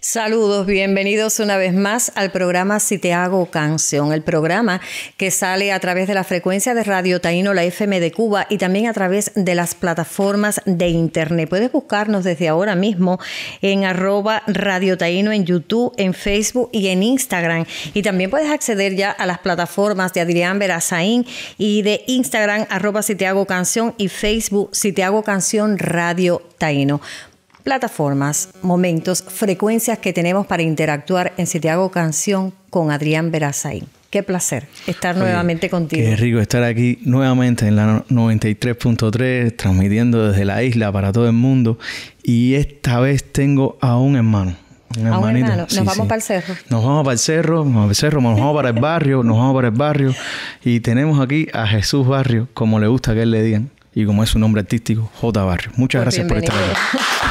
Saludos, bienvenidos una vez más al programa Si Te Hago Canción, el programa que sale a través de la frecuencia de Radio Taíno, la FM de Cuba, y también a través de las plataformas de internet. Puedes buscarnos desde ahora mismo en @Radio Taíno en YouTube, en Facebook y en Instagram. Y también puedes acceder ya a las plataformas de Adrián Verazaín y de Instagram @Si Te Hago Canción y Facebook Si Te Hago Canción Radio Taíno. Plataformas, momentos, frecuencias que tenemos para interactuar en Si Te Hago Canción con Adrián Verazaín. Qué placer estar nuevamente contigo. Qué rico estar aquí nuevamente en la 93.3, transmitiendo desde la isla para todo el mundo. Y esta vez tengo a un hermano. ¿A un hermano? Nos vamos para el cerro. Nos vamos para el cerro, nos vamos para el barrio. Y tenemos aquí a Jesús Barrio, como le gusta que él le digan. Y como es su nombre artístico, J. Barrio. Muchas gracias por estar aquí.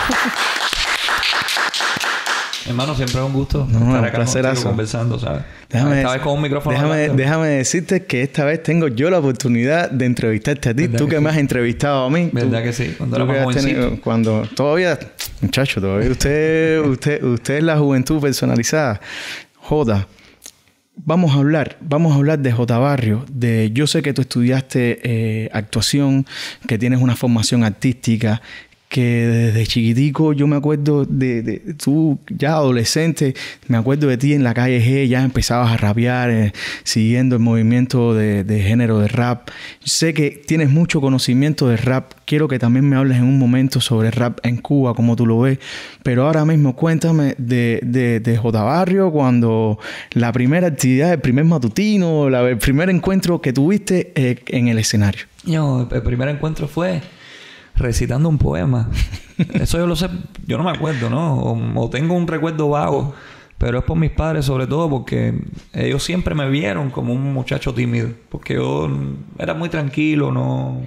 Hermano, siempre es un gusto estar acá contigo conversando, ¿sabes? Esta vez con un micrófono. Déjame decirte que esta vez tengo yo la oportunidad de entrevistarte a ti. Tú que me has entrevistado a mí. ¿Verdad que sí? Cuando era más jovencito. Cuando todavía... Muchacho, todavía usted es la juventud personalizada. J. Vamos a hablar de J. Barrio. Yo sé que tú estudiaste actuación, que tienes una formación artística, que desde chiquitico yo me acuerdo de tú ya adolescente, me acuerdo de ti en la calle G, ya empezabas a rapear, siguiendo el movimiento de género de rap. Sé que tienes mucho conocimiento de rap. Quiero que también me hables en un momento sobre rap en Cuba, cómo tú lo ves. Pero ahora mismo cuéntame de J. Barrio, cuando la primera actividad, el primer matutino, el primer encuentro que tuviste en el escenario. El primer encuentro fue recitando un poema. Eso yo lo sé, yo no me acuerdo, ¿no? O tengo un recuerdo vago, pero es por mis padres sobre todo, porque ellos siempre me vieron como un muchacho tímido, porque yo era muy tranquilo, ¿no?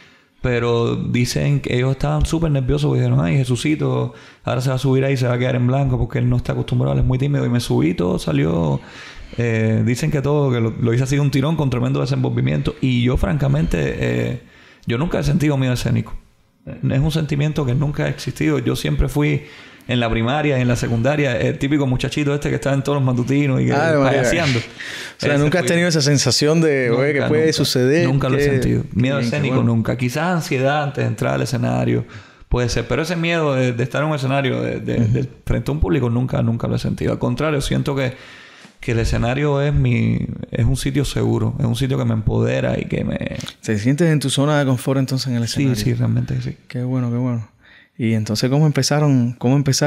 Pero dicen que ellos estaban súper nerviosos, porque dijeron, ay, Jesucito, ahora se va a subir ahí y se va a quedar en blanco porque él no está acostumbrado, él es muy tímido. Y me subí, todo salió... dicen que todo, que lo hice así de un tirón con tremendo desenvolvimiento. Y yo, francamente, yo nunca he sentido miedo escénico. Es un sentimiento que nunca ha existido. Yo siempre fui en la primaria y en la secundaria el típico muchachito este que estaba en todos los matutinos y payaseando. O sea, nunca has tenido esa sensación de que puede suceder. Nunca lo he sentido. Miedo escénico nunca. Quizás ansiedad antes de entrar al escenario. Puede ser. Pero ese miedo de estar en un escenario de frente a un público nunca lo he sentido. Al contrario, siento que el escenario es un sitio seguro. Es un sitio que me empodera y que me... ¿Te sientes en tu zona de confort entonces en el escenario? Sí, realmente sí. Qué bueno, qué bueno. Y entonces, ¿cómo empezaron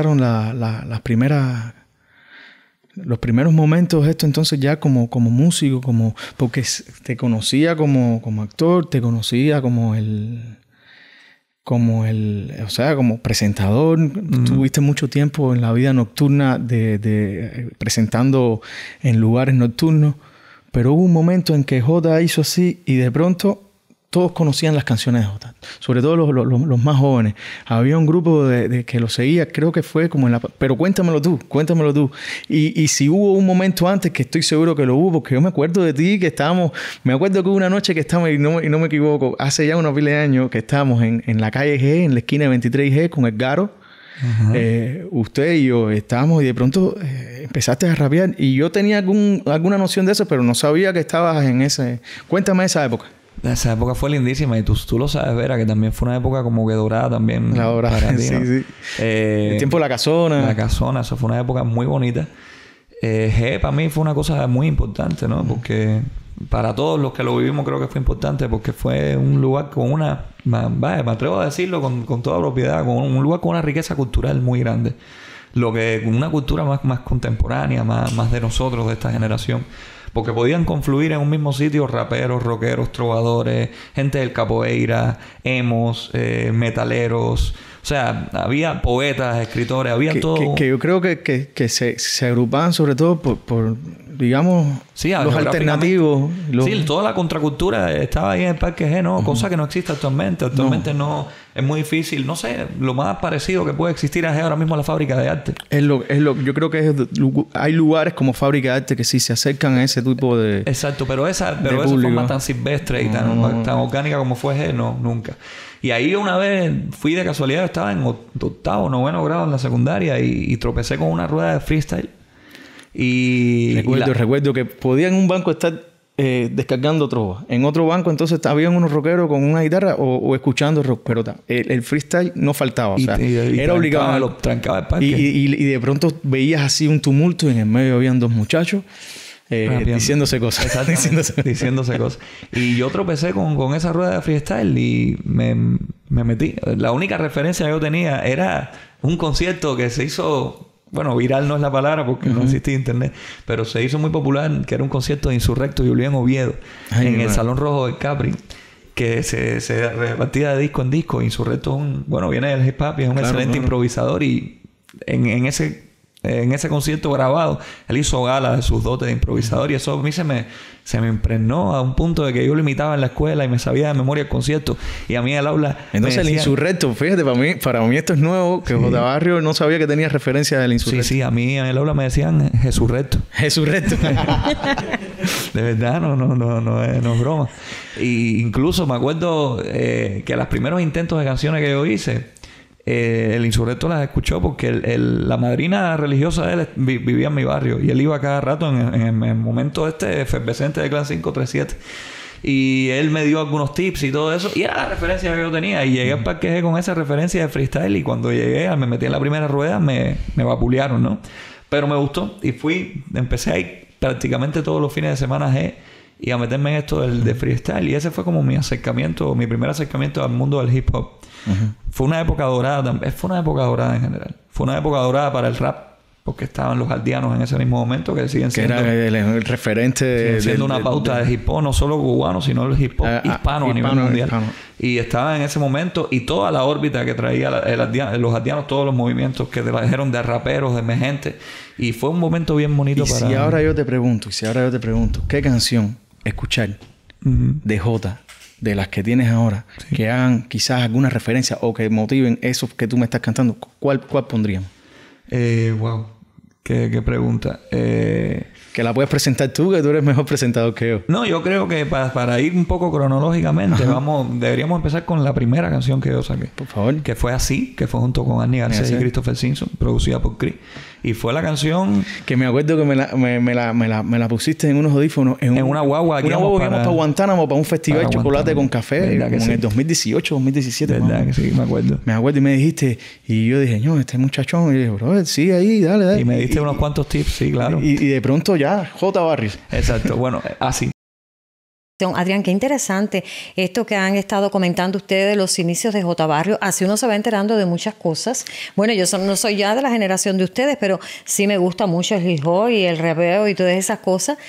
las primeras... los primeros momentos esto entonces ya como músico, porque te conocía como actor, te conocía como presentador? Tuviste mucho tiempo en la vida nocturna presentando en lugares nocturnos, pero hubo un momento en que J hizo así y de pronto todos conocían las canciones de J, sobre todo los más jóvenes. Había un grupo de que lo seguía, creo que fue como en la... Pero cuéntamelo tú. Y si hubo un momento antes, que estoy seguro que lo hubo, porque yo me acuerdo de ti, que estábamos... Me acuerdo que hubo una noche que estábamos, y no me equivoco, hace ya unos miles de años, que estábamos en la calle G, en la esquina de 23G, con Edgaro. Usted y yo estábamos y de pronto empezaste a rapear. Y yo tenía alguna noción de eso, pero no sabía que estabas en ese... Cuéntame esa época. Esa época fue lindísima y tú lo sabes, Vera, que también fue una época como que dorada también. La dorada, para ti, sí, ¿no? Sí. El tiempo de la casona. La casona, eso fue una época muy bonita. G para mí fue una cosa muy importante, ¿no? Porque para todos los que lo vivimos creo que fue importante, porque fue un lugar con una... me atrevo a decirlo con toda propiedad, con un lugar con una riqueza cultural muy grande. Una cultura más contemporánea, más de nosotros, de esta generación. Porque podían confluir en un mismo sitio raperos, rockeros, trovadores, gente del capoeira, emos, metaleros. O sea, había poetas, escritores, había todo... Que yo creo que se agrupaban sobre todo por digamos, sí, los alternativos. Sí, toda la contracultura estaba ahí en el Parque G, ¿no? Cosa que no existe actualmente. Actualmente no es muy difícil. No sé, lo más parecido que puede existir es ahora mismo la fábrica de arte. Yo creo que hay lugares como fábrica de arte que sí se acercan a ese tipo de... Exacto, pero esa forma tan silvestre y tan orgánica como fue G, no, nunca. Y ahí una vez fui de casualidad, estaba en octavo, noveno grado en la secundaria y tropecé con una rueda de freestyle. Y recuerdo que podía en un banco estar descargando trova. En otro banco entonces habían unos rockeros con una guitarra o escuchando rock. Pero el freestyle no faltaba. O sea, era obligado. Trancaba el parque. Y de pronto veías así un tumulto y en el medio habían dos muchachos diciéndose cosas. Diciéndose cosas. Y yo tropecé con esa rueda de freestyle y me metí. La única referencia que yo tenía era un concierto que se hizo... Bueno, viral no es la palabra porque no existe internet, pero se hizo muy popular, que era un concierto de Insurrecto y Julián Oviedo en el Salón Rojo del Capri, que se repartía de disco en disco. Insurrecto viene del hip hop y es un excelente improvisador, y en ese concierto grabado él hizo gala de sus dotes de improvisador, y eso a mí se me impregnó a un punto de que yo lo imitaba en la escuela y me sabía de memoria el concierto, y a mí en el aula entonces el Insurrecto, fíjate, para mí esto es nuevo, que J. Barrio no sabía que tenía referencia del Insurrecto. Sí, a mí en el aula me decían Jesurrecto. De verdad, no es broma. Y incluso me acuerdo que los primeros intentos de canciones que yo hice, el Insurrecto las escuchó porque la madrina religiosa de él vivía en mi barrio y él iba cada rato en el momento efervescente de Clan 537, y él me dio algunos tips y todo eso, y era la referencia que yo tenía, y llegué al Parque G con esa referencia de freestyle, y cuando llegué, me metí en la primera rueda, me vapulearon, ¿no? Pero me gustó y empecé a ir prácticamente todos los fines de semana a G y a meterme en esto de freestyle, y ese fue como mi primer acercamiento al mundo del hip hop. Fue una época dorada, fue una época dorada en general. Fue una época dorada para el rap, porque estaban los aldeanos en ese mismo momento, que siguen siendo... Que era el referente... Siendo una pauta de hip hop, no solo cubano, sino el hip hop hispano a nivel mundial. Y estaba en ese momento, y toda la órbita que traía los aldeanos, todos los movimientos que trajeron de raperos, de emergentes. Y fue un momento bien bonito para... Si ahora yo te pregunto, ¿qué canción escuchar de Jota, de las que tienes ahora, que hagan quizás alguna referencia o que motiven eso que tú me estás cantando, ¿cuál pondríamos? Wow, qué pregunta. Que la puedes presentar tú, que tú eres mejor presentador que yo. No, yo creo que para ir un poco cronológicamente, deberíamos empezar con la primera canción que yo saqué. Por favor. Que fue Así, que fue junto con Annie García y Christopher Simpson, producida por Chris. Y fue la canción... Que me acuerdo que me la pusiste en unos audífonos. En una guagua. Una guagua que íbamos para Guantánamo, para un festival de chocolate con café. Como en el 2018, 2017. ¿Verdad que sí? Me acuerdo. Me acuerdo y me dijiste... Y yo dije, no, este muchachón. Y dije, bro, sí, ahí, dale. Y me diste unos cuantos tips, sí, claro. Y de pronto ya, J. Barrios. Exacto. Bueno, Así. Adrián, qué interesante esto que han estado comentando ustedes de los inicios de J. Barrio. Así uno se va enterando de muchas cosas. Bueno, yo no soy ya de la generación de ustedes, pero sí me gusta mucho el hip hop y el rapeo y todas esas cosas.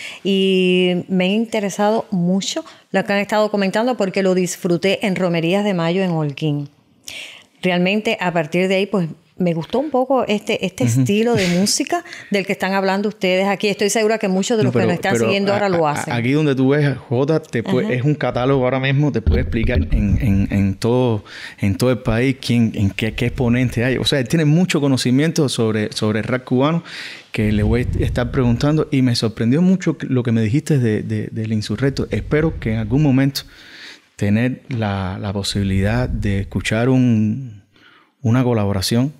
Y me ha interesado mucho lo que han estado comentando porque lo disfruté en Romerías de Mayo en Holguín. Realmente, a partir de ahí, pues me gustó un poco este estilo de música del que están hablando ustedes aquí. Estoy segura que muchos de los que nos están siguiendo ahora lo hacen. Aquí donde tú ves Jota, es un catálogo ahora mismo, te puede explicar en todo el país qué exponente hay. O sea, él tiene mucho conocimiento sobre el rap cubano que le voy a estar preguntando, y me sorprendió mucho lo que me dijiste del Insurrecto. Espero que en algún momento tener la posibilidad de escuchar una colaboración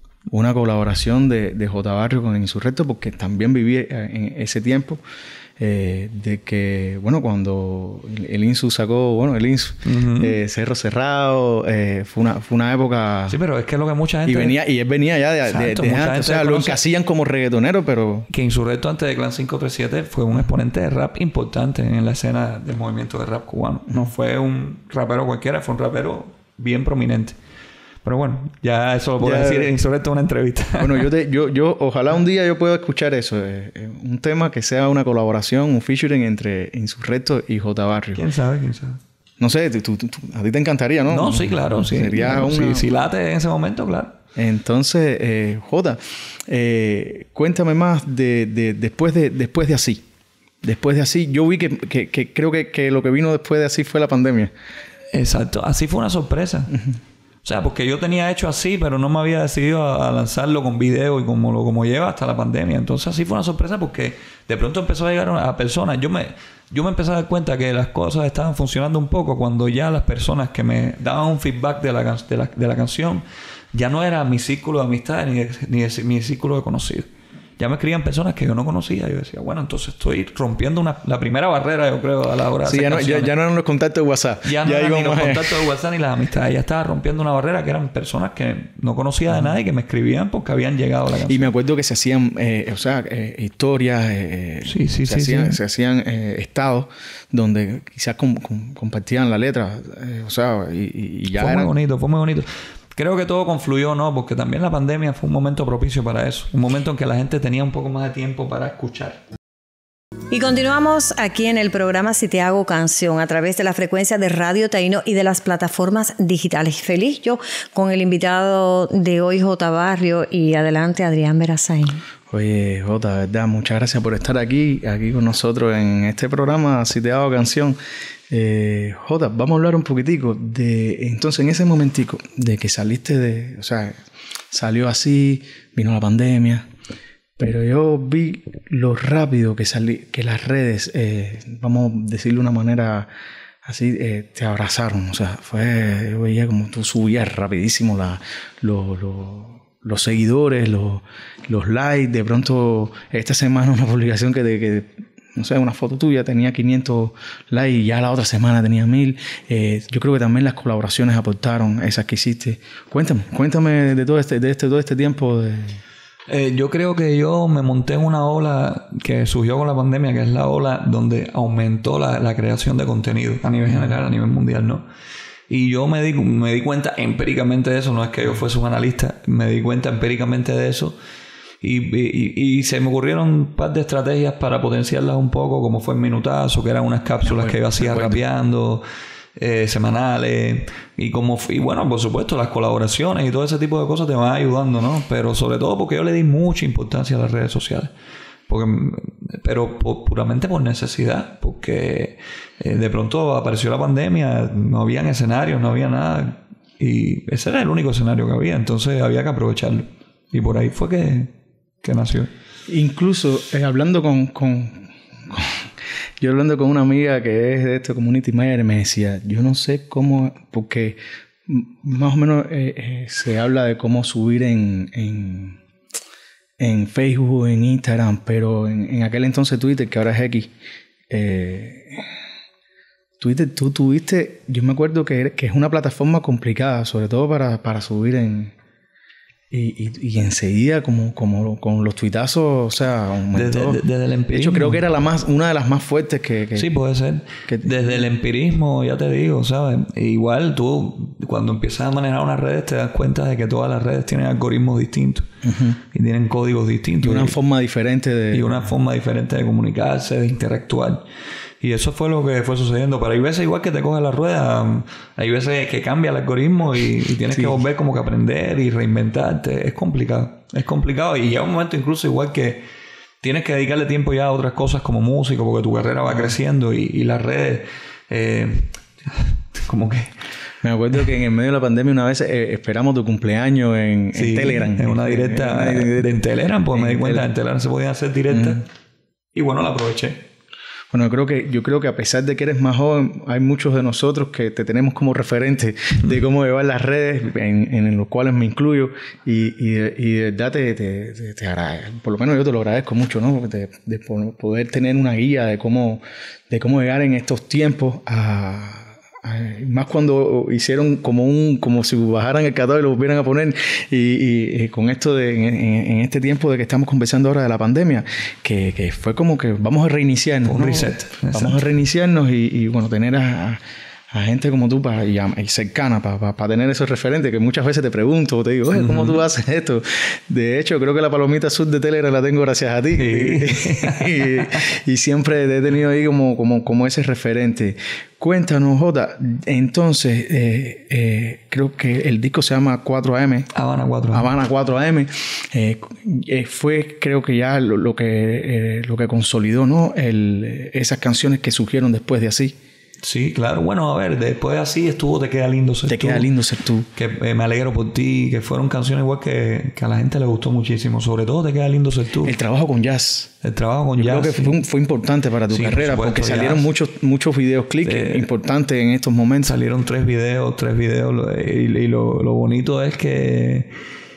de J. Barrio con el Insurrecto, porque también viví en ese tiempo de que, bueno, cuando el Insu sacó, Cerro Cerrado, fue una época... Sí, pero es que lo que mucha gente... Y él venía ya de antes, o sea, lo encasillan como reggaetonero, pero... Que Insurrecto antes de Clan 537 fue un exponente de rap importante en la escena del movimiento de rap cubano. No fue un rapero cualquiera, fue un rapero bien prominente. Pero bueno, ya eso lo puedo decir Insurrecto en una entrevista. Bueno, yo ojalá un día yo pueda escuchar eso. Un tema que sea una colaboración, un featuring entre Insurrecto y J. Barrio. ¿Quién sabe? No sé, a ti te encantaría, ¿no? No, sí, claro. Sí, sería si late en ese momento, claro. Entonces, Jota, cuéntame más después de así. Después de así, yo vi que creo que lo que vino después de así fue la pandemia. Exacto. Así fue una sorpresa. O sea, porque yo tenía hecho así, pero no me había decidido a lanzarlo con video y como lleva hasta la pandemia. Entonces así fue una sorpresa porque de pronto empezó a llegar a personas. Yo me empecé a dar cuenta que las cosas estaban funcionando un poco cuando ya las personas que me daban un feedback de la canción ya no era mi círculo de amistad ni mi círculo de conocidos. Ya me escribían personas que yo no conocía. Yo decía, bueno, entonces estoy rompiendo la primera barrera, yo creo, a la hora de hacer canciones. Ya no eran los contactos de WhatsApp. Ya no eran ni los contactos de WhatsApp ni las amistades. Ya estaba rompiendo una barrera que eran personas que no conocía de nada y que me escribían porque habían llegado a la canción. Y me acuerdo que se hacían, historias, se hacían estados donde quizás compartían la letra, y ya fue muy bonito. Creo que todo confluyó, ¿no? Porque también la pandemia fue un momento propicio para eso. Un momento en que la gente tenía un poco más de tiempo para escuchar. Y continuamos aquí en el programa Si Te Hago Canción a través de la frecuencia de Radio Taíno y de las plataformas digitales. Feliz yo con el invitado de hoy, Jota Barrio, y adelante Adrián Verazain. Oye, Jota, verdad, muchas gracias por estar aquí con nosotros en este programa Si Te Hago Canción. Jota, vamos a hablar un poquitico entonces en ese momentico de que saliste salió así, vino la pandemia, pero yo vi lo rápido que las redes, vamos a decirlo de una manera así, te abrazaron. O sea, yo veía como tú subías rapidísimo los seguidores, los likes. De pronto, esta semana una publicación no sé, una foto tuya tenía 500 likes y ya la otra semana tenía 1000. Yo creo que también las colaboraciones aportaron, esas que hiciste. Cuéntame de todo este tiempo. Yo creo que yo me monté en una ola que surgió con la pandemia, que es la ola donde aumentó la creación de contenido a nivel general, a nivel mundial, ¿no? Y yo me di cuenta empíricamente de eso. No es que yo fuese un analista, me di cuenta empíricamente de eso. Y se me ocurrieron un par de estrategias para potenciarlas un poco, como fue el minutazo, que eran unas cápsulas que yo hacía rapeando, semanales, y bueno, por supuesto, las colaboraciones y todo ese tipo de cosas te van ayudando, ¿no? Pero sobre todo porque yo le di mucha importancia a las redes sociales. Pero puramente por necesidad, porque de pronto apareció la pandemia, no habían escenarios, no había nada, y ese era el único escenario que había, entonces había que aprovecharlo. Y por ahí fue que nació. Incluso hablando yo hablando con una amiga que es de este community manager, me decía, yo no sé cómo, porque más o menos se habla de cómo subir en Facebook, en Instagram, pero en aquel entonces Twitter, que ahora es X, Twitter, tú tuviste, yo me acuerdo que es una plataforma complicada, sobre todo para subir y enseguida como con los tuitazos, o sea, aumentó. Desde el empirismo. De hecho, creo que era una de las más fuertes que sí, puede ser. Desde el empirismo, ya te digo, ¿sabes? Igual tú, cuando empiezas a manejar unas redes, te das cuenta de que todas las redes tienen algoritmos distintos. Uh-huh. Y tienen códigos distintos. Y una forma diferente de comunicarse, de interactuar. Y eso fue lo que fue sucediendo. Pero hay veces igual que te coge la rueda, hay veces que cambia el algoritmo y tienes que volver como que aprender y reinventarte. Es complicado. Y llega un momento incluso igual que tienes que dedicarle tiempo ya a otras cosas como músico, porque tu carrera va creciendo y las redes como que... Me acuerdo que en el medio de la pandemia una vez esperamos tu cumpleaños en Telegram. En una directa en Telegram, pues me di cuenta que en Telegram se podían hacer directas. Y bueno, la aproveché. Bueno, yo creo que a pesar de que eres más joven, hay muchos de nosotros que te tenemos como referente de cómo llevar las redes, en los cuales me incluyo, y de verdad te agradezco. Por lo menos yo te lo agradezco mucho, ¿no? De poder tener una guía de cómo llegar en estos tiempos más cuando hicieron como si bajaran el catálogo y lo volvieran a poner y con esto en este tiempo de que estamos conversando ahora de la pandemia, que fue como que vamos a reiniciarnos, un reset. Vamos a reiniciarnos y bueno, tener a a gente como tú y cercana para tener esos referentes que muchas veces te pregunto o te digo, oye, ¿cómo tú haces esto? De hecho, creo que la palomita azul de Telegram la tengo gracias a ti. Sí. y siempre te he tenido ahí como ese referente. Cuéntanos, Jota, entonces, creo que el disco se llama 4AM. Habana 4AM. Habana 4AM. Fue, creo que ya lo que consolidó, ¿no? Esas canciones que surgieron después de Así. Sí, claro. Bueno, a ver, después de Así estuvo Te Queda Lindo Ser Tú. Te Queda Lindo Ser Tú. Que me alegro por ti, que fueron canciones igual que a la gente le gustó muchísimo. Sobre todo Te Queda Lindo Ser Tú. El trabajo con jazz. El trabajo con Yo jazz. creo que fue importante para tu carrera, por supuesto, porque salieron muchos videoclips importantes en estos momentos. Salieron tres videos. Y lo bonito es que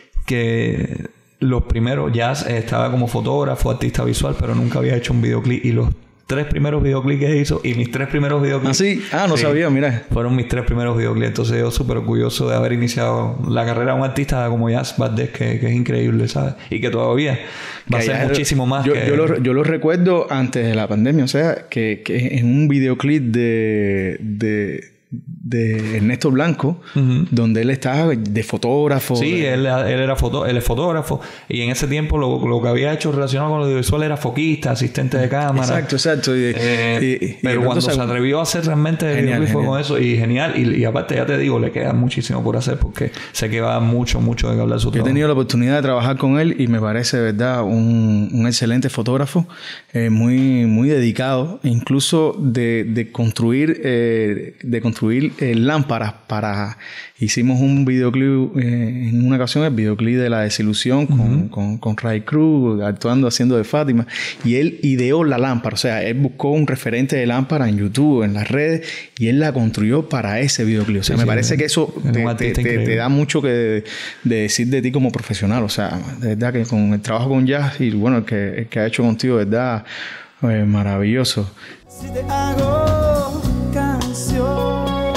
los primeros, Jazz estaba como fotógrafo, artista visual, pero nunca había hecho un videoclip. Y los 3 primeros videoclips que hizo y mis 3 primeros videoclips. ¿Ah, sí? No sabía, mira. Fueron mis 3 primeros videoclips. Entonces yo súper orgulloso de haber iniciado la carrera de un artista como Jazz Valdés, que es increíble, ¿sabes? Y que todavía va a ser muchísimo más. Yo lo recuerdo antes de la pandemia, o sea, que en un videoclip de Ernesto Blanco, donde él estaba de fotógrafo. Sí, él es fotógrafo. Y en ese tiempo lo que había hecho relacionado con lo audiovisual era foquista, asistente de cámara. Exacto. Pero cuando se atrevió a hacer realmente el videoclip fue con eso. Y genial. Y aparte, ya te digo, le queda muchísimo por hacer porque sé que va mucho de hablar su trabajo. Yo he tenido la oportunidad de trabajar con él y me parece, de verdad, un excelente fotógrafo, muy dedicado, incluso de construir lámparas hicimos un videoclip en una ocasión, el videoclip de La Desilusión con Ray Cruz haciendo de Fátima, y él ideó la lámpara, o sea, él buscó un referente de lámpara en YouTube, en las redes, y él la construyó para ese videoclip. O sea, me parece que eso te da mucho de decir de ti como profesional. O sea, de verdad que con el trabajo con Jazz y bueno, el que ha hecho contigo, de verdad, maravilloso. Si te hago canción.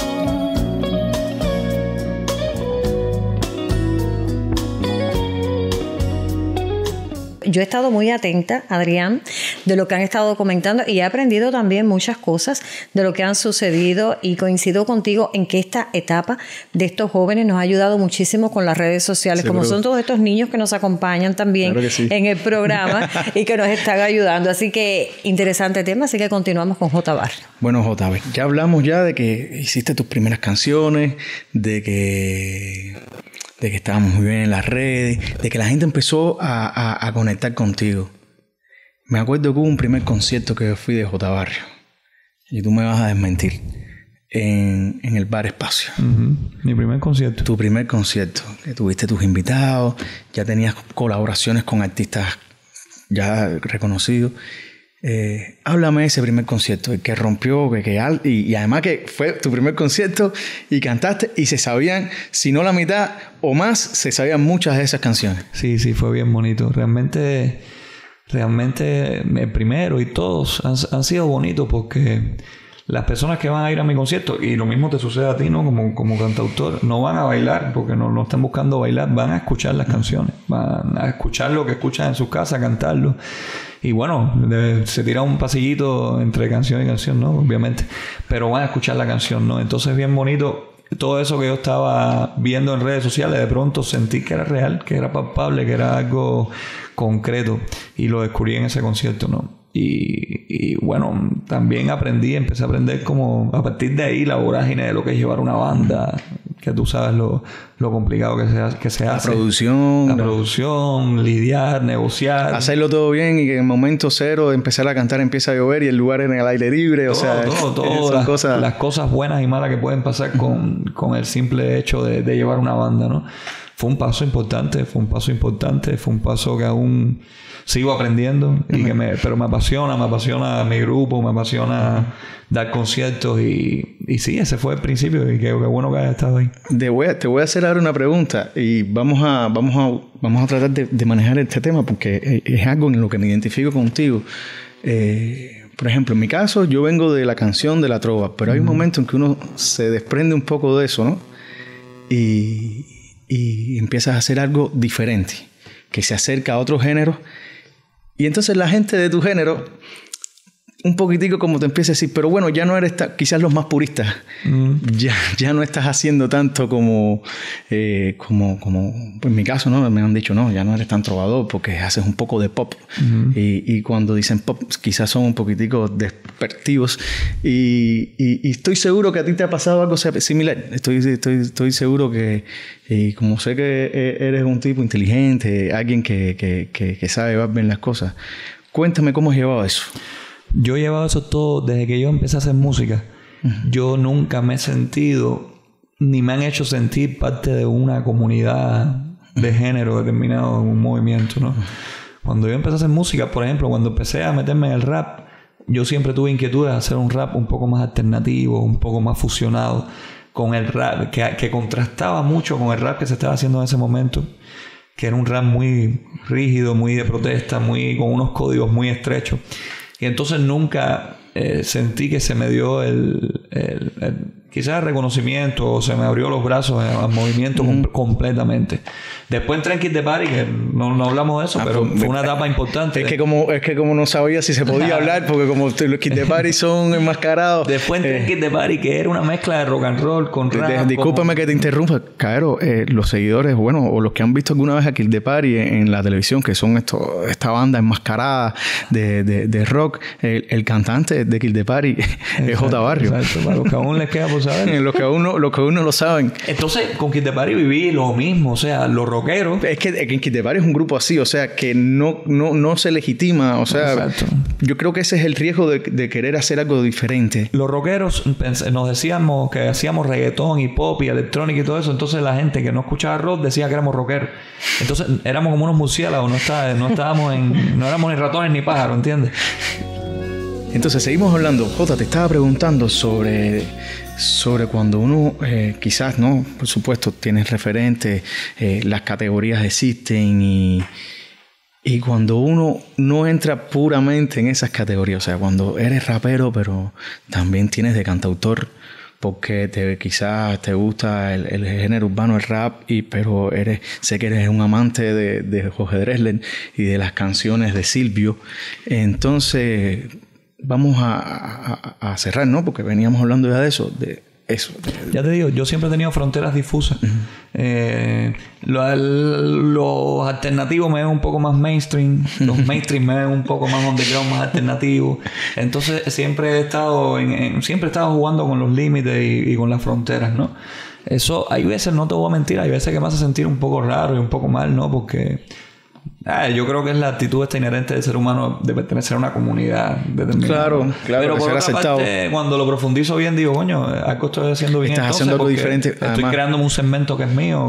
Yo he estado muy atenta, Adrián, de lo que han estado comentando y he aprendido también muchas cosas de lo que han sucedido y coincido contigo en que esta etapa de estos jóvenes nos ha ayudado muchísimo con las redes sociales, como son todos estos niños que nos acompañan también en el programa y que nos están ayudando. Así que interesante tema, así que continuamos con J Barrio. Bueno, J, ya hablamos ya de que hiciste tus primeras canciones, de que estábamos muy bien en las redes, de que la gente empezó a conectar contigo. Me acuerdo que hubo un primer concierto que fui de J Barrio, y tú me vas a desmentir, en el Bar Espacio. Mi primer concierto. Tu primer concierto, que tuviste tus invitados, ya tenías colaboraciones con artistas ya reconocidos. Háblame de ese primer concierto, el que rompió, y además que fue tu primer concierto y cantaste y se sabían, si no la mitad o más, se sabían muchas de esas canciones. Sí, fue bien bonito. Realmente el primero y todos han sido bonitos porque las personas que van a ir a mi concierto, y lo mismo te sucede a ti, ¿no? Como cantautor, no van a bailar porque no están buscando bailar, van a escuchar las canciones, van a escuchar lo que escuchan en su casa, cantarlo. Y bueno, se tira un pasillito entre canción y canción, ¿no? Obviamente. Pero van a escuchar la canción, ¿no? Entonces es bien bonito. Todo eso que yo estaba viendo en redes sociales, de pronto sentí que era real, que era palpable, que era algo concreto. Y lo descubrí en ese concierto, ¿no? Y bueno, también empecé a aprender como a partir de ahí la vorágine de lo que es llevar una banda, que tú sabes lo complicado que se hace. La producción, lidiar, negociar. Hacerlo todo bien y que en el momento cero de empezar a cantar empieza a llover y el lugar en el aire libre. Las cosas buenas y malas que pueden pasar con el simple hecho de llevar una banda, ¿no? Fue un paso importante, fue un paso que aún sigo aprendiendo, pero me apasiona mi grupo, me apasiona dar conciertos y sí, ese fue el principio y qué bueno que hayas estado ahí. Te voy a hacer ahora una pregunta y vamos a tratar de manejar este tema porque es algo en lo que me identifico contigo. Por ejemplo, en mi caso, yo vengo de la canción de la trova, pero hay un momento en que uno se desprende un poco de eso, ¿no? Y empiezas a hacer algo diferente, que se acerca a otros géneros. Y entonces la gente de tu género, un poquitico como te empieza a decir, pero bueno, ya no eres quizás los más puristas. Ya no estás haciendo tanto como en mi caso, ¿no? Me han dicho, no, ya no eres tan trovador porque haces un poco de pop. Y cuando dicen pop, quizás son un poquitico despectivos. Y estoy seguro que a ti te ha pasado algo similar. Estoy seguro que, y como sé que eres un tipo inteligente, alguien que sabe ver bien las cosas, cuéntame cómo has llevado eso. Yo he llevado eso todo desde que yo empecé a hacer música. Yo nunca me he sentido, ni me han hecho sentir parte de una comunidad de género determinado, en un movimiento, ¿no? Cuando yo empecé a hacer música, por ejemplo, cuando empecé a meterme en el rap, yo siempre tuve inquietud de hacer un rap un poco más alternativo, un poco más fusionado con el rap, que contrastaba mucho con el rap que se estaba haciendo en ese momento, que era un rap muy rígido, muy de protesta, muy con unos códigos muy estrechos. Y entonces nunca sentí que se me dio quizás el reconocimiento, o se me abrió los brazos al movimiento completamente. Después entré en Kid The Party, que no hablamos de eso, pero fue una etapa importante. Es que como no sabía si se podía hablar, porque como los Kid The Party son enmascarados. Después entré en Kid The Party, que era una mezcla de rock and roll con rap. Discúlpame que te interrumpa, Caero. Los seguidores, o los que han visto alguna vez a Kid The Party en la televisión, que son esta banda enmascarada de rock, el cantante de Kid The Party es J Barrio. Exacto, para los que aún les queda por saber. Los que aún no lo saben. Entonces, con Kid The Party viví lo mismo, o sea, los rockeros. Es que Kid The Party es un grupo así, o sea, que no se legitima, o sea, exacto. Yo creo que ese es el riesgo de querer hacer algo diferente. Los rockeros nos decíamos que hacíamos reggaetón y pop y electrónica y todo eso, entonces la gente que no escuchaba rock decía que éramos rockeros. Entonces, éramos como unos murciélagos, no éramos ni ratones ni pájaros, ¿entiendes? Entonces seguimos hablando. Jota, te estaba preguntando sobre cuando uno quizás, ¿no? Por supuesto, tienes referentes, las categorías existen y cuando uno no entra puramente en esas categorías, o sea, cuando eres rapero pero también tienes de cantautor porque quizás te gusta el género urbano, el rap, pero sé que eres un amante de Jorge Drexler y de las canciones de Silvio. Entonces vamos a cerrar, ¿no? Porque veníamos hablando ya de eso. Ya te digo, yo siempre he tenido fronteras difusas. Los alternativos me ven un poco más mainstream. Los mainstream me ven un poco más underground, más alternativos. Entonces siempre he estado jugando con los límites y con las fronteras, ¿no? Eso, hay veces, no te voy a mentir, hay veces que me hace sentir un poco raro y un poco mal, ¿no? Porque yo creo que es la actitud inherente del ser humano de pertenecer a una comunidad determinada. Claro. Pero por otra parte, cuando lo profundizo bien, digo, coño, algo estoy haciendo bien. Estás haciendo algo diferente. Estoy creando un segmento que es mío,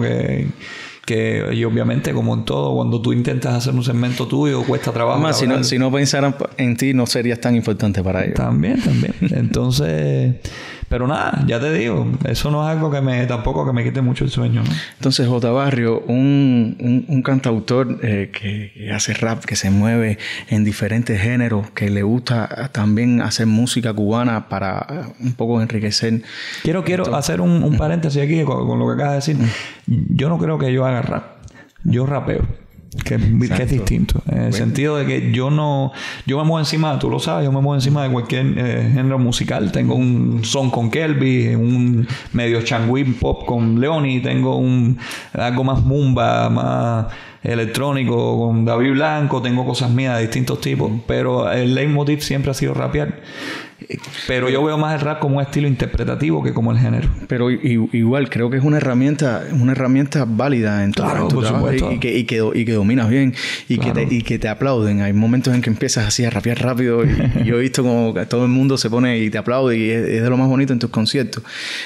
y obviamente, como en todo, cuando tú intentas hacer un segmento tuyo, cuesta trabajo. Más, si no pensaran en ti, no serías tan importante para ellos. También. Entonces, pero nada, ya te digo, eso no es algo tampoco que me quite mucho el sueño, ¿no? Entonces, J Barrio, un cantautor que hace rap, que se mueve en diferentes géneros, que le gusta también hacer música cubana para un poco enriquecer. Quiero hacer un paréntesis aquí con lo que acabas de decir. Yo no creo que yo haga rap. Yo rapeo. Que es distinto. En el sentido de que yo me muevo encima, tú lo sabes, yo me muevo encima de cualquier género musical. Tengo un son con Kelby, un medio changuín pop con Leoni, tengo algo más mumba, más electrónico con David Blanco, tengo cosas mías de distintos tipos, pero el leitmotiv siempre ha sido rapear. Pero yo veo más el rap como un estilo interpretativo que como el género. Pero igual creo que es una herramienta válida en tu trabajo y que dominas bien y que te aplauden. Hay momentos en que empiezas así a rapear rápido y yo he visto como todo el mundo se pone y te aplaude y es de lo más bonito en tus conciertos.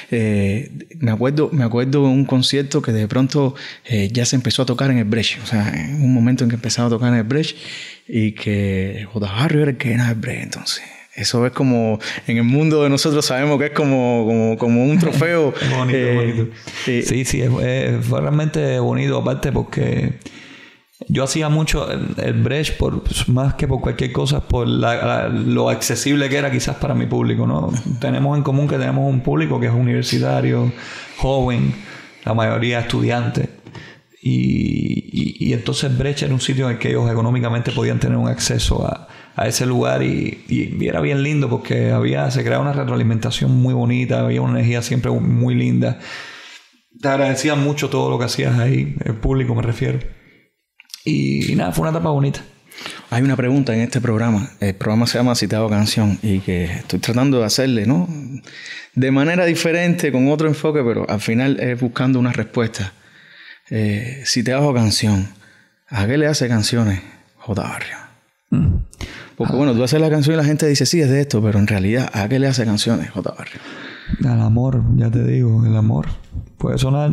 Me acuerdo de un concierto que de pronto ya se empezó a tocar en el Brecht. O sea, en un momento en que empezaba a tocar en el Brecht y que J Barrio era el que era el Brecht. Entonces eso es como en el mundo de nosotros sabemos que es como un trofeo. bonito. Sí, fue realmente bonito, aparte porque yo hacía mucho el Brecht más que por cualquier cosa, por lo accesible que era quizás para mi público, ¿no? Tenemos en común que tenemos un público que es universitario, joven, la mayoría estudiantes. Y entonces Brecha era un sitio en el que ellos económicamente podían tener un acceso a ese lugar y era bien lindo porque se creaba una retroalimentación muy bonita, había una energía siempre muy linda. Te agradecían mucho todo lo que hacías ahí, el público me refiero. Y nada, fue una etapa bonita. Hay una pregunta en este programa. El programa se llama Si Te Hago Canción y que estoy tratando de hacerle, ¿no? De manera diferente, con otro enfoque, pero al final es buscando una respuesta. Si Te Hago Canción, ¿a qué le hace canciones J Barrio? Porque bueno, tú haces la canción y la gente dice, sí, es de esto, pero en realidad, ¿a qué le hace canciones J Barrio? Al amor, ya te digo, el amor. Puede sonar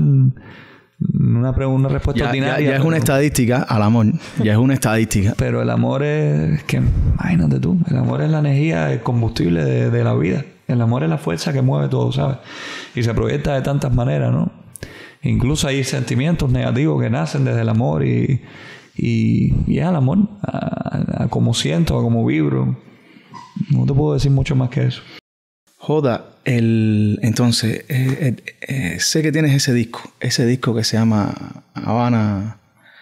una respuesta ordinaria. Ya es una estadística al amor. Ya es una estadística. Pero el amor es que, imagínate tú, el amor es la energía, el combustible de la vida. El amor es la fuerza que mueve todo, ¿sabes? Y se proyecta de tantas maneras, ¿no? Incluso hay sentimientos negativos que nacen desde el amor y es el amor, a cómo siento, a cómo vibro. No te puedo decir mucho más que eso. Joda, entonces, sé que tienes ese disco que se llama Habana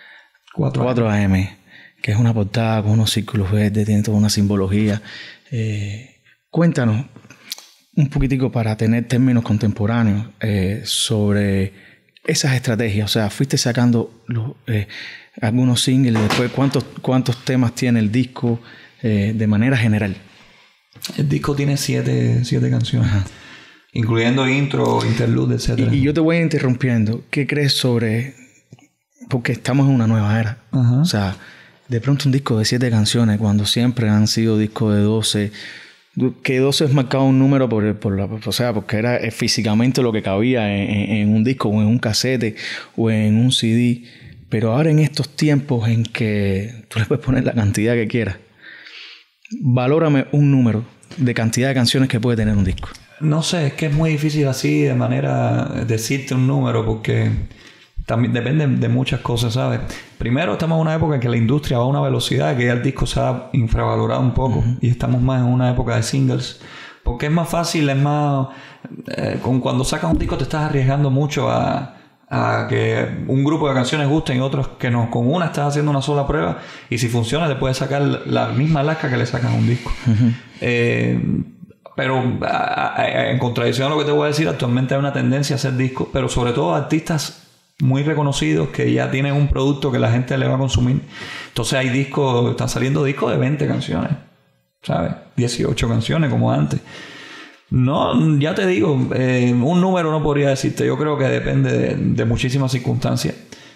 4 AM, que es una portada con unos círculos verdes, tiene toda una simbología. Cuéntanos un poquitico para tener términos contemporáneos sobre esas estrategias. O sea, fuiste sacando algunos singles, después cuántos temas tiene el disco de manera general. El disco tiene 7 canciones. Ajá. Incluyendo intro, interlude, etc. Y yo te voy interrumpiendo. ¿Qué crees sobre...? Porque estamos en una nueva era. Ajá. O sea, de pronto un disco de 7 canciones, cuando siempre han sido discos de 12... Que 12 es marcado un número porque era físicamente lo que cabía en un disco o en un casete o en un CD. Pero ahora en estos tiempos en que tú le puedes poner la cantidad que quieras, valórame un número de cantidad de canciones que puede tener un disco. No sé, es que es muy difícil así de manera decirte un número porque también depende de muchas cosas, ¿sabes? Primero, estamos en una época en que la industria va a una velocidad que ya el disco se ha infravalorado un poco. Uh-huh. Y estamos más en una época de singles. Porque es más fácil, es más... cuando sacas un disco te estás arriesgando mucho a que un grupo de canciones gusten y otros que no. Con una estás haciendo una sola prueba y si funciona te puedes sacar la misma lasca que le sacas a un disco. Uh-huh. Pero en contradicción a lo que te voy a decir, actualmente hay una tendencia a hacer discos, pero sobre todo artistas muy reconocidos que ya tienen un producto que la gente le va a consumir. Entonces están saliendo discos de 20 canciones, ¿sabes? 18 canciones como antes. No, ya te digo, un número no podría decirte. Yo creo que depende de muchísimas circunstancias.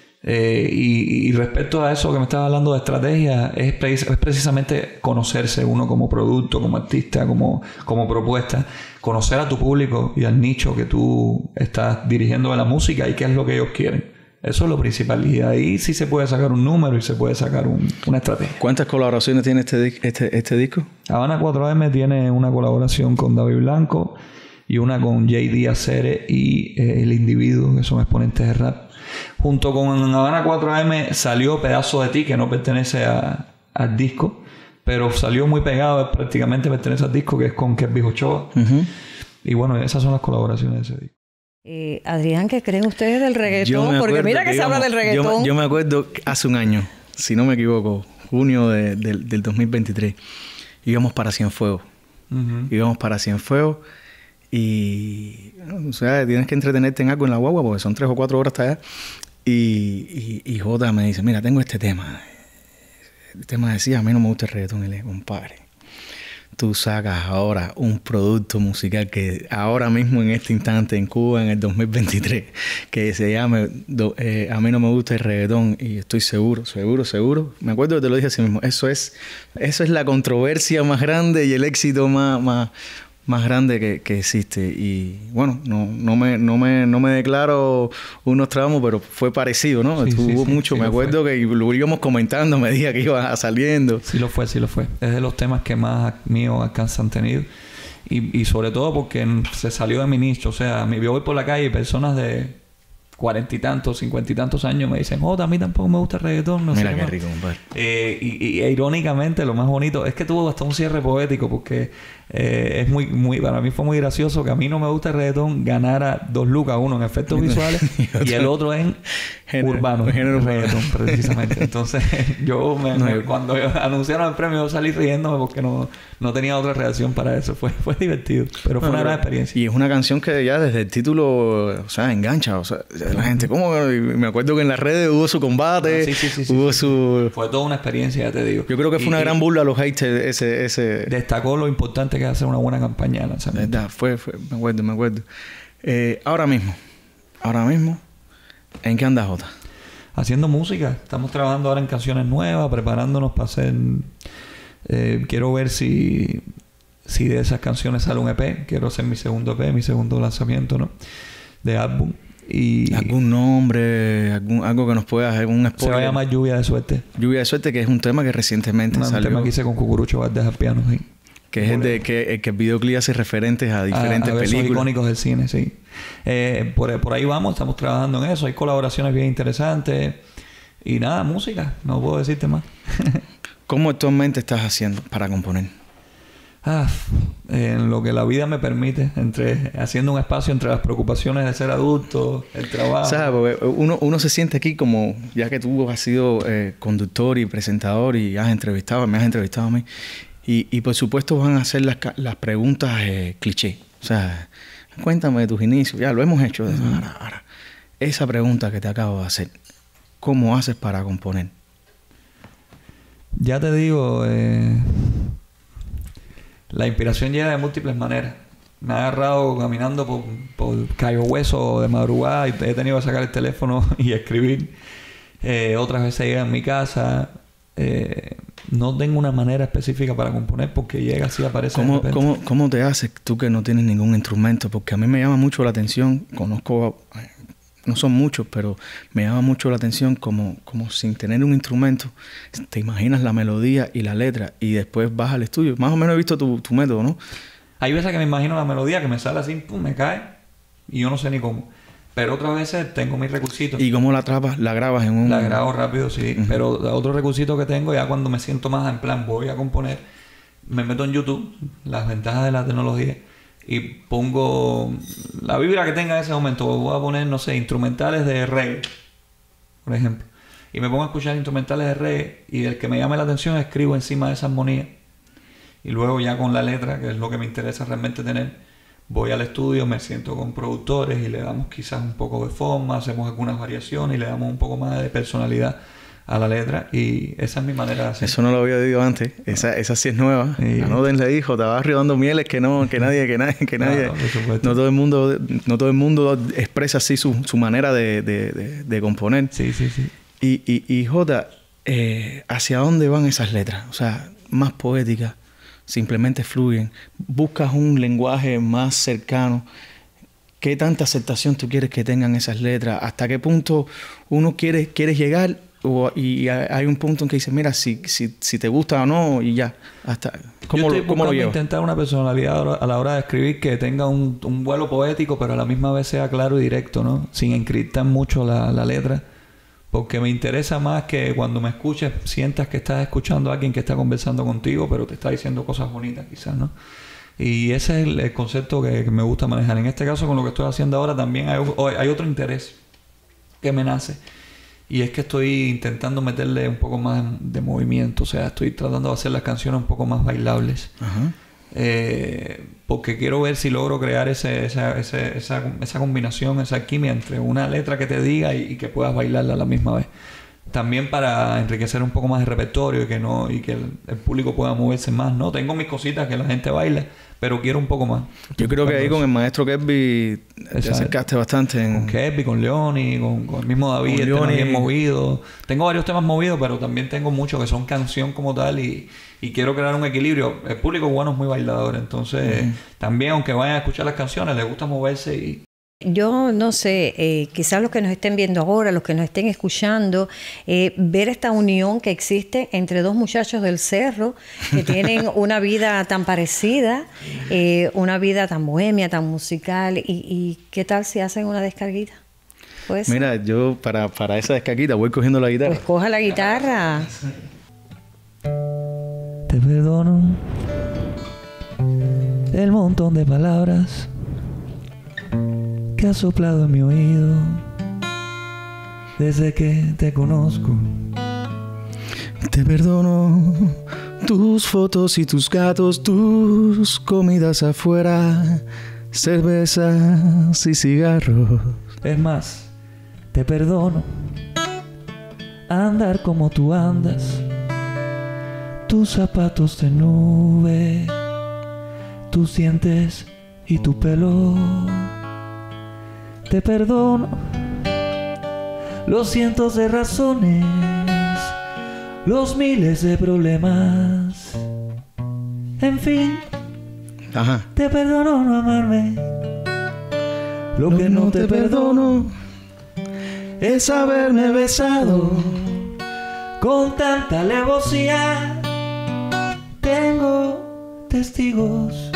Y respecto a eso que me estabas hablando de estrategia, es precisamente conocerse uno como producto, como artista, como propuesta. Conocer a tu público y al nicho que tú estás dirigiendo de la música y qué es lo que ellos quieren. Eso es lo principal. Y ahí sí se puede sacar un número y se puede sacar una estrategia. ¿Cuántas colaboraciones tiene este disco? Habana 4AM tiene una colaboración con David Blanco y una con J.D. Acere y El Individuo, que son exponentes de rap. Junto con Habana 4AM salió Pedazo de Ti, que no pertenece al disco, pero salió muy pegado, prácticamente pertenece al disco, que es con Kevin Ochoa. Uh-huh. Y bueno, esas son las colaboraciones de ese disco. Adrián, ¿qué creen ustedes del reggaetón? Porque mira que se habla del reggaetón. Yo me acuerdo hace un año, si no me equivoco, junio del 2023, íbamos para Cienfuegos. Uh-huh. Íbamos para Cienfuegos y... O sea, tienes que entretenerte en algo en la guagua porque son 3 o 4 horas hasta allá. Y Jota me dice, mira, tengo este tema. El tema decía, a mí no me gusta el reggaetón. Y le digo, compadre, tú sacas ahora un producto musical que ahora mismo en este instante en Cuba en el 2023 que se llame A mí no me gusta el reggaetón y estoy seguro me acuerdo que te lo dije así mismo, eso es la controversia más grande y el éxito más grande que existe. Y bueno, no me declaro un Nostradamus, pero fue parecido, ¿no? Estuvo mucho. Sí, me acuerdo que lo íbamos comentando a medida que iba saliendo. Sí lo fue. Es de los temas que más mío alcance han tenido. Y sobre todo porque se salió de mi nicho. O sea, yo voy por la calle y personas de 40 y tantos, 50 y tantos años me dicen, a mí tampoco me gusta el reggaetón. No Mira sé qué rico, compadre. Y irónicamente, lo más bonito es que tuvo hasta un cierre poético porque es muy para mí fue muy gracioso que a mí no me gusta el reggaetón ganara 2 lucas, uno en efectos visuales y el otro en urbano. Género reggaetón, precisamente. Entonces, cuando anunciaron el premio, yo salí riéndome porque no tenía otra reacción para eso. Fue divertido. Pero fue una gran experiencia. Y es una canción que ya desde el título, o sea, engancha. O sea, la gente, ¿cómo? Y me acuerdo que en las redes hubo su combate. Hubo su... Fue toda una experiencia, ya te digo. Yo creo que fue una gran burla a los haters ese... Destacó lo importante que es hacer una buena campaña de lanzamiento. Verdad, fue... Me acuerdo. Ahora mismo, ¿en qué andas, Jota? Haciendo música. Estamos trabajando ahora en canciones nuevas, preparándonos para hacer... quiero ver si de esas canciones sale un EP. Quiero hacer mi segundo EP, mi segundo lanzamiento, ¿no? De álbum. Y... ¿Algún nombre? Algo que nos pueda hacer un spoiler? Se va a llamar Lluvia de Suerte. Lluvia de Suerte, que es un tema que recientemente salió. Un tema que hice con Cucurucho Valdés al piano, sí. Que es que el videoclip hace referentes a diferentes películas. Icónicos del cine, sí. Por ahí vamos, estamos trabajando en eso. Hay colaboraciones bien interesantes. Y nada, música. No puedo decirte más. ¿Cómo actualmente estás haciendo para componer? En lo que la vida me permite. Haciendo un espacio entre las preocupaciones de ser adulto, el trabajo. ¿Sabes? Porque uno se siente aquí como... Ya que tú has sido conductor y presentador y me has entrevistado a mí. Y por supuesto van a hacer las preguntas cliché. O sea, cuéntame de tus inicios. Ya lo hemos hecho. Ahora, esa pregunta que te acabo de hacer, ¿cómo haces para componer? Ya te digo, la inspiración llega de múltiples maneras. Me ha agarrado caminando por Cayo Hueso de madrugada y he tenido que sacar el teléfono y escribir. Otras veces llega en mi casa. No tengo una manera específica para componer porque llega así, aparece. ¿Cómo te haces tú que no tienes ningún instrumento? Porque a mí me llama mucho la atención. Conozco, no son muchos, pero me llama mucho la atención como sin tener un instrumento, te imaginas la melodía y la letra y después vas al estudio. Más o menos he visto tu método, ¿no? Hay veces que me imagino la melodía que me sale así, pum, me cae y yo no sé ni cómo. Pero otras veces tengo mis recursitos. ¿Y cómo la grabas en un...? La grabo rápido, sí. Pero otro recursito que tengo, ya cuando me siento más en plan, voy a componer, me meto en YouTube, las ventajas de la tecnología, y pongo la vibra que tenga en ese momento. Voy a poner, no sé, instrumentales de reggae, por ejemplo. Y me pongo a escuchar instrumentales de reggae, y el que me llame la atención escribo encima de esa armonía. Y luego ya con la letra, que es lo que me interesa realmente tener, voy al estudio, me siento con productores y le damos quizás un poco de forma, hacemos algunas variaciones y le damos un poco más de personalidad a la letra. Y esa es mi manera de hacer. Eso no lo había oído antes. Esa sí es nueva. Anótenle ahí, Jota Barrio dando mieles, que nadie. No todo el mundo expresa así su manera de componer. Sí. Y Jota, ¿hacia dónde van esas letras? O sea, más poéticas. Simplemente fluyen. Buscas un lenguaje más cercano. ¿Qué tanta aceptación tú quieres que tengan esas letras? ¿Hasta qué punto uno quieres llegar? Y hay un punto en que dices, mira, si te gusta o no, y ya. ¿Cómo lo llevas? Intentar una personalidad a la hora de escribir que tenga un vuelo poético, pero a la misma vez sea claro y directo, ¿no? Sin encriptar mucho la letra. Porque me interesa más que cuando me escuches sientas que estás escuchando a alguien que está conversando contigo, pero te está diciendo cosas bonitas quizás, ¿no? Y ese es el concepto que me gusta manejar. En este caso, con lo que estoy haciendo ahora, también hay otro interés que me nace. Y es que estoy intentando meterle un poco más de movimiento. O sea, estoy tratando de hacer las canciones un poco más bailables. Ajá. Porque quiero ver si logro crear esa combinación, esa alquimia entre una letra que te diga y que puedas bailarla a la misma vez. También para enriquecer un poco más el repertorio y que el público pueda moverse más, ¿no? Tengo mis cositas que la gente baila, pero quiero un poco más. Yo creo que ahí con el maestro Kirby te acercaste bastante. Con Kirby, con Leoni, con el mismo David, bien movido. Tengo varios temas movidos, pero también tengo muchos que son canción como tal y quiero crear un equilibrio. El público cubano es muy bailador, entonces también, aunque vayan a escuchar las canciones, les gusta moverse y... Yo no sé, quizás los que nos estén viendo ahora, los que nos estén escuchando, ver esta unión que existe entre dos muchachos del cerro que tienen una vida tan parecida, una vida tan bohemia, tan musical, y ¿qué tal si hacen una descarguita? ¿Puede ser? Mira, yo para esa descarguita voy cogiendo la guitarra. Pues coja la guitarra. Te perdono el montón de palabras que ha soplado en mi oído, desde que te conozco. Te perdono tus fotos y tus gatos, tus comidas afuera, cervezas y cigarros. Es más, te perdono andar como tú andas, tus zapatos de nube, tus dientes y tu pelo. Te perdono los cientos de razones, los miles de problemas. En fin, Ajá. te perdono no amarme. Lo que no te perdono es haberme besado con tanta alevosía. Tengo testigos.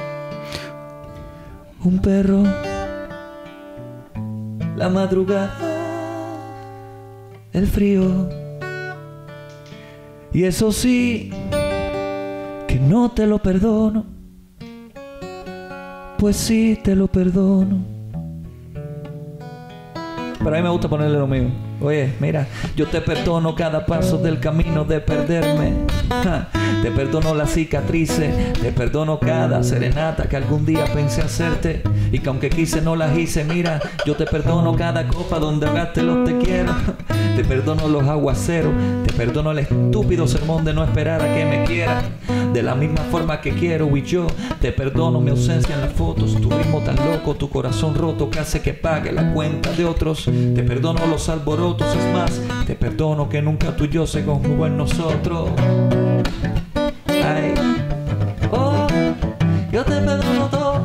Un perro, la madrugada, el frío. Y eso sí, que no te lo perdono. Pues sí, te lo perdono. Pero a mí me gusta ponerle lo mío. Oye, mira, yo te perdono cada paso del camino de perderme. Ja, te perdono las cicatrices, te perdono cada serenata que algún día pensé hacerte y que aunque quise no las hice. Mira, yo te perdono cada copa donde ahogaste los te quiero. Te perdono los aguaceros, te perdono el estúpido sermón de no esperar a que me quieras. De la misma forma que quiero y yo te perdono mi ausencia en las fotos, tu ritmo tan loco, tu corazón roto que hace que pague la cuenta de otros. Te perdono los alborotos, es más, te perdono que nunca tú y yo se conjugó en nosotros. Ay, oh, yo te perdono todo.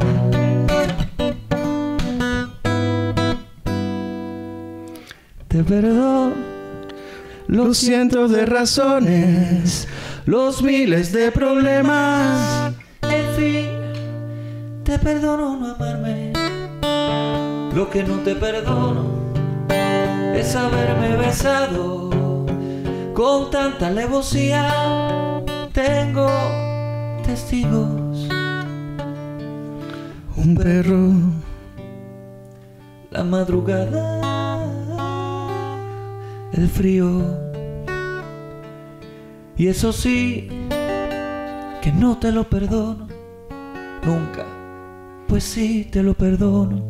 Te perdono Los cientos de razones, los miles de problemas. En fin, te perdono no amarme. Lo que no te perdono es haberme besado con tanta alevosía. Tengo testigos. Un perro, La madrugada, el frío. Y eso sí, que no te lo perdono nunca. Pues sí, te lo perdono.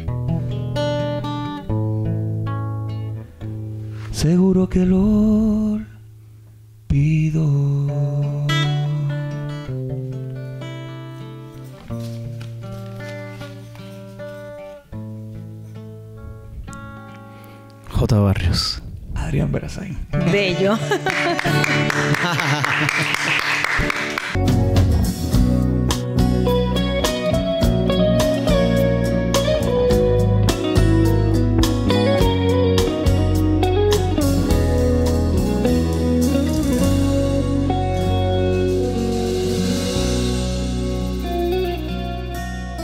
Seguro que lo olvido. J. Barrios. Adrián Berazain. Bello.